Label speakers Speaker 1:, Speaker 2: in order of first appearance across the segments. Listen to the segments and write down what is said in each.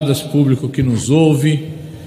Speaker 1: público que nos ouve,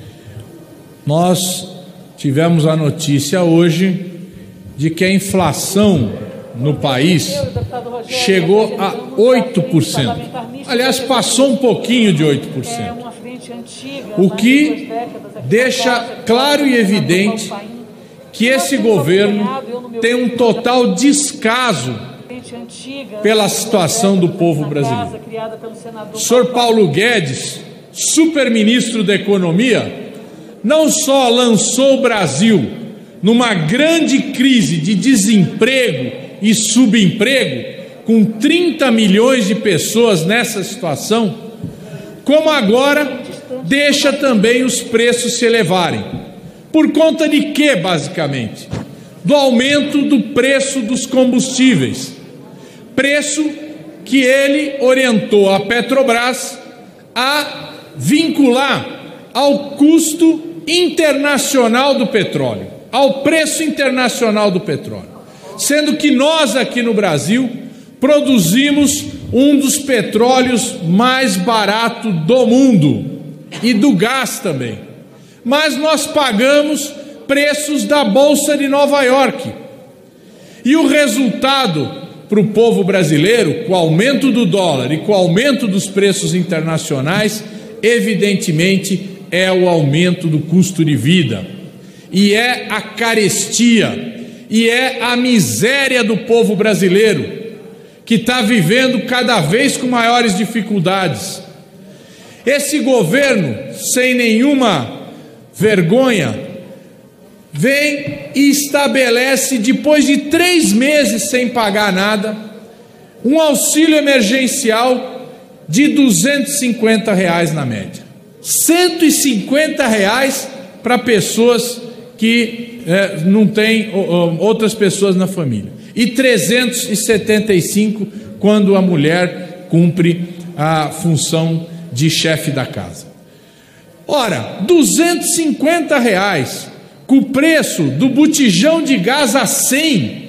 Speaker 1: nós tivemos a notícia hoje de que a inflação no país chegou a 8%. Aliás, passou um pouquinho de 8%. O que deixa claro e evidente que esse governo tem um total descaso pela situação do povo brasileiro. O senhor Paulo Guedes, super-ministro da Economia, não só lançou o Brasil numa grande crise de desemprego e subemprego, com 30 milhões de pessoas nessa situação, como agora deixa também os preços se elevarem. Por conta de quê, basicamente? Do aumento do preço dos combustíveis. Preço que ele orientou a Petrobras a vincular ao custo internacional do petróleo, ao preço internacional do petróleo. Sendo que nós aqui no Brasil produzimos um dos petróleos mais baratos do mundo e do gás também. Mas nós pagamos preços da Bolsa de Nova York. E o resultado para o povo brasileiro, com o aumento do dólar e com o aumento dos preços internacionais, evidentemente é o aumento do custo de vida. E é a carestia, e é a miséria do povo brasileiro, que está vivendo cada vez com maiores dificuldades. Esse governo, sem nenhuma vergonha, vem e estabelece, depois de 3 meses sem pagar nada, um auxílio emergencial de R$250 na média. R$150 para pessoas que não têm outras pessoas na família. E 375 quando a mulher cumpre a função de chefe da casa. Ora, R$250, com o preço do botijão de gás a 100,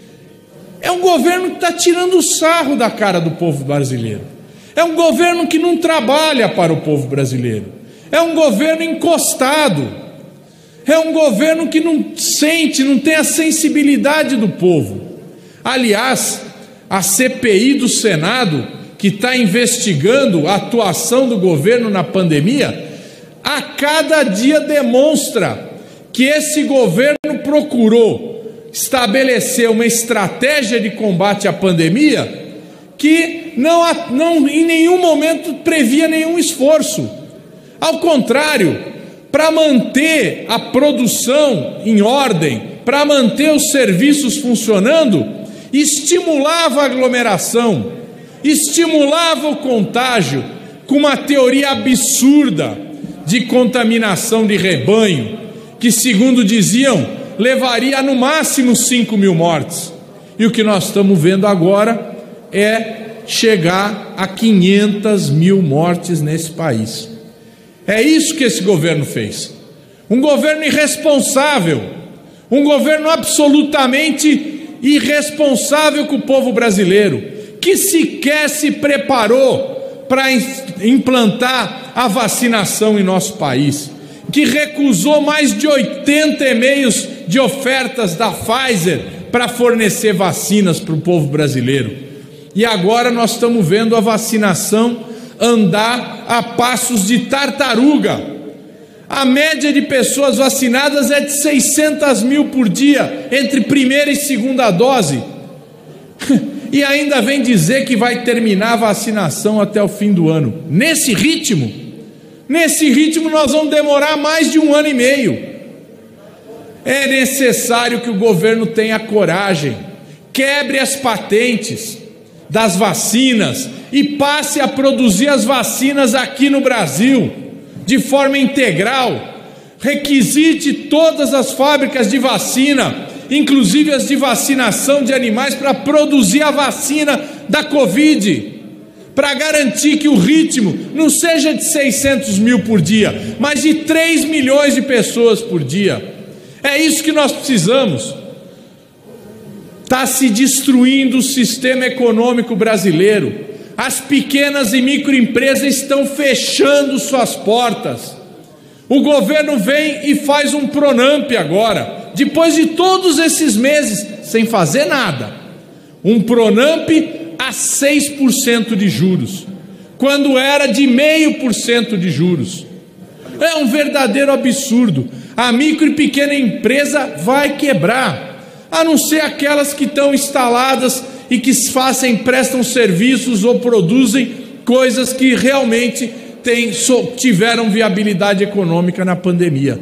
Speaker 1: é um governo que está tirando o sarro da cara do povo brasileiro. É um governo que não trabalha para o povo brasileiro. É um governo encostado. É um governo que não sente, não tem a sensibilidade do povo. Aliás, a CPI do Senado, que está investigando a atuação do governo na pandemia, a cada dia demonstra que esse governo procurou estabelecer uma estratégia de combate à pandemia que não em nenhum momento previa nenhum esforço. Ao contrário, para manter a produção em ordem, para manter os serviços funcionando, estimulava a aglomeração, estimulava o contágio com uma teoria absurda de contaminação de rebanho, que, segundo diziam, levaria no máximo 5 mil mortes. E o que nós estamos vendo agora é chegar a 500 mil mortes nesse país. É isso que esse governo fez. Um governo irresponsável, um governo absolutamente irresponsável com o povo brasileiro, que sequer se preparou para implantar a vacinação em nosso país, que recusou mais de 80 e-mails de ofertas da Pfizer para fornecer vacinas para o povo brasileiro. E agora nós estamos vendo a vacinação andar a passos de tartaruga. A média de pessoas vacinadas é de 600 mil por dia, entre primeira e segunda dose. E ainda vem dizer que vai terminar a vacinação até o fim do ano. Nesse ritmo nós vamos demorar mais de 1 ano e meio. É necessário que o governo tenha coragem, quebre as patentes das vacinas e passe a produzir as vacinas aqui no Brasil, de forma integral. Requisite todas as fábricas de vacina, inclusive as de vacinação de animais, para produzir a vacina da Covid, para garantir que o ritmo não seja de 600 mil por dia, mas de 3 milhões de pessoas por dia. É isso que nós precisamos. Está se destruindo o sistema econômico brasileiro. As pequenas e microempresas estão fechando suas portas. O governo vem e faz um Pronamp agora, depois de todos esses meses, sem fazer nada. Um Pronamp a 6% de juros, quando era de 0,5% de juros. É um verdadeiro absurdo. A micro e pequena empresa vai quebrar, a não ser aquelas que estão instaladas e que prestam serviços ou produzem coisas que realmente tiveram viabilidade econômica na pandemia.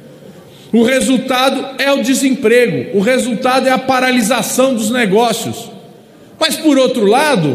Speaker 1: O resultado é o desemprego, o resultado é a paralisação dos negócios. Mas, por outro lado,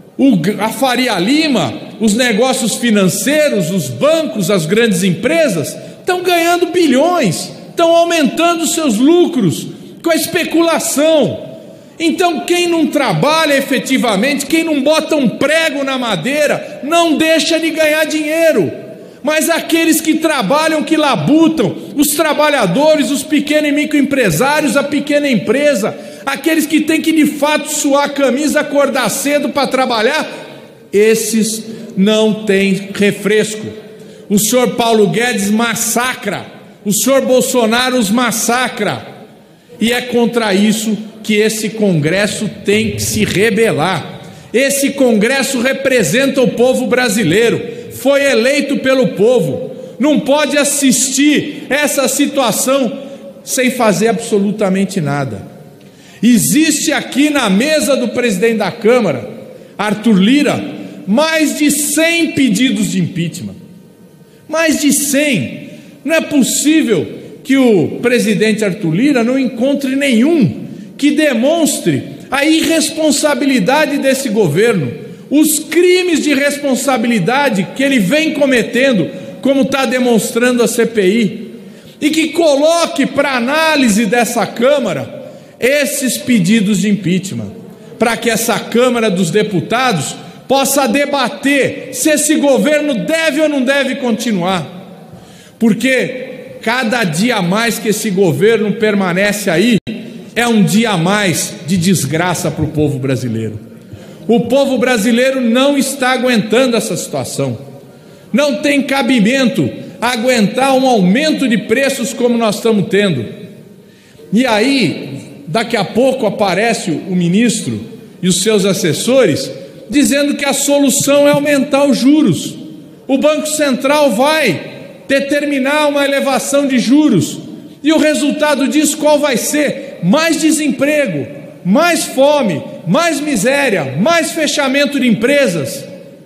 Speaker 1: a Faria Lima, os negócios financeiros, os bancos, as grandes empresas estão ganhando bilhões, estão aumentando seus lucros com a especulação. Então, quem não trabalha efetivamente, quem não bota um prego na madeira, não deixa de ganhar dinheiro. Mas aqueles que trabalham, que labutam, os trabalhadores, os pequenos e microempresários, a pequena empresa, aqueles que têm que de fato suar a camisa, acordar cedo para trabalhar, esses não têm refresco. O senhor Paulo Guedes massacra, o senhor Bolsonaro os massacra. E é contra isso que esse Congresso tem que se rebelar. Esse Congresso representa o povo brasileiro, foi eleito pelo povo, não pode assistir essa situação sem fazer absolutamente nada. Existe aqui na mesa do presidente da Câmara, Arthur Lira, mais de 100 pedidos de impeachment. Mais de 100. Não é possível que o presidente Arthur Lira não encontre nenhum que demonstre a irresponsabilidade desse governo, os crimes de responsabilidade que ele vem cometendo, como está demonstrando a CPI, e que coloque para análise dessa Câmara esses pedidos de impeachment, para que essa Câmara dos Deputados possa debater se esse governo deve ou não deve continuar. Porque cada dia a mais que esse governo permanece aí, é um dia a mais de desgraça para o povo brasileiro. O povo brasileiro não está aguentando essa situação. Não tem cabimento aguentar um aumento de preços como nós estamos tendo. E aí, daqui a pouco aparece o ministro e os seus assessores dizendo que a solução é aumentar os juros. O Banco Central vai determinar uma elevação de juros. E o resultado disso qual vai ser? Mais desemprego, mais fome, mais miséria, mais fechamento de empresas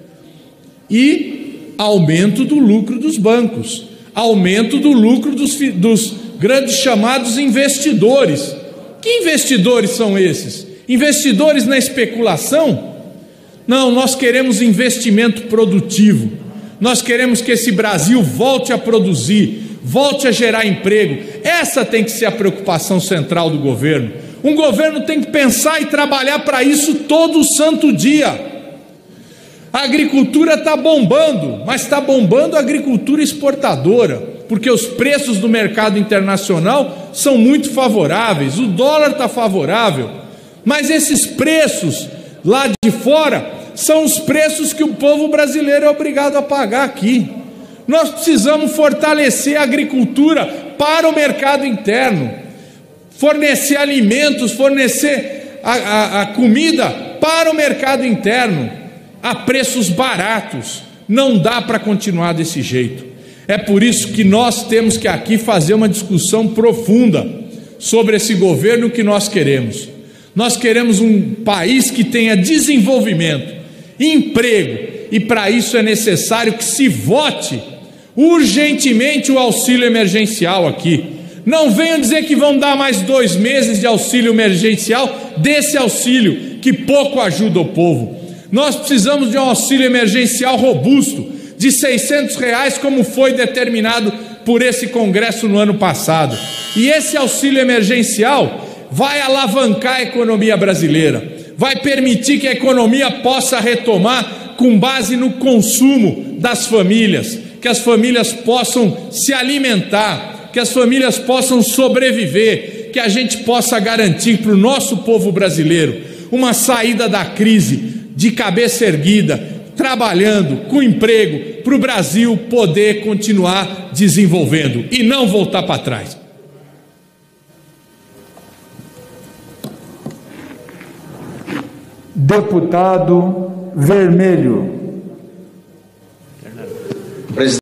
Speaker 1: e aumento do lucro dos bancos, aumento do lucro dos grandes chamados investidores. Que investidores são esses? Investidores na especulação? Não, nós queremos investimento produtivo. Nós queremos que esse Brasil volte a produzir, volte a gerar emprego. Essa tem que ser a preocupação central do governo. Um governo tem que pensar e trabalhar para isso todo santo dia. A agricultura está bombando, mas está bombando a agricultura exportadora, porque os preços do mercado internacional são muito favoráveis, o dólar está favorável, mas esses preços lá de fora são os preços que o povo brasileiro é obrigado a pagar aqui. Nós precisamos fortalecer a agricultura para o mercado interno, fornecer alimentos, fornecer a comida para o mercado interno, a preços baratos. Não dá para continuar desse jeito. É por isso que nós temos que aqui fazer uma discussão profunda sobre esse governo que nós queremos. Nós queremos um país que tenha desenvolvimento, emprego, e para isso é necessário que se vote urgentemente o auxílio emergencial aqui. Não venham dizer que vão dar mais 2 meses de auxílio emergencial, desse auxílio que pouco ajuda o povo. Nós precisamos de um auxílio emergencial robusto, de R$600, como foi determinado por esse Congresso no ano passado. E esse auxílio emergencial vai alavancar a economia brasileira, vai permitir que a economia possa retomar com base no consumo das famílias, que as famílias possam se alimentar, que as famílias possam sobreviver, que a gente possa garantir para o nosso povo brasileiro uma saída da crise de cabeça erguida, trabalhando, com emprego, para o Brasil poder continuar desenvolvendo e não voltar para trás.
Speaker 2: Deputado Vermelho.